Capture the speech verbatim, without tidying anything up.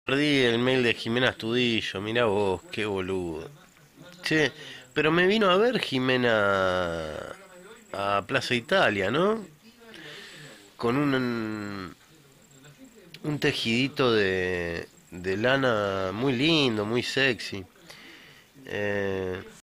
Perdí el mail de Jimena Astudillo, mirá vos, qué boludo. Che, pero me vino a ver Jimena a Plaza Italia, ¿no? Con un, un tejidito de, de lana muy lindo, muy sexy. Eh,